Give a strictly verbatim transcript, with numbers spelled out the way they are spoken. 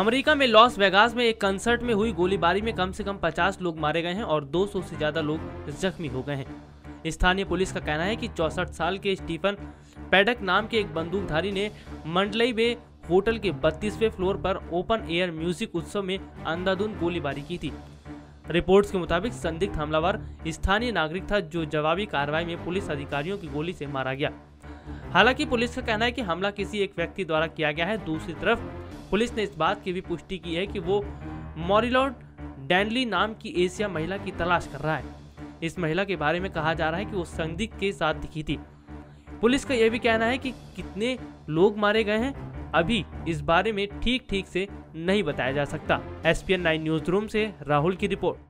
America में Las Vegas में एक कंसर्ट में हुई गोलीबारी में कम से कम पचास लोग मारे गए हैं और दो सौ से ज्यादा लोग जख्मी हो गए हैं। स्थानीय पुलिस का कहना है कि चौसठ साल के स्टीफन पैडक नाम के एक बंदूकधारी ने मंडलई बे होटल के बत्तीसवें फ्लोर पर ओपन एयर म्यूजिक उत्सव में अंधाधुंध गोलीबारी की थी। रिपोर्ट्स के मुताबिक संदिग्ध हमलावर स्थानीय नागरिक था जो जवाबी कार्रवाई में पुलिस अधिकारियों की गोली से मारा गया। हालांकि पुलिस का कहना है कि हमला किसी एक व्यक्ति द्वारा किया गया है। दूसरी तरफ पुलिस ने इस बात की भी पुष्टि की है कि वो मॉरिलॉर्ड डैनली नाम की एशिया महिला की तलाश कर रहा है। इस महिला के बारे में कहा जा रहा है कि वो संदिग्ध के साथ दिखी थी। पुलिस का यह भी कहना है कि कितने लोग मारे गए हैं अभी इस बारे में ठीक ठीक से नहीं बताया जा सकता। S P N nine news room से राहुल की रिपोर्ट।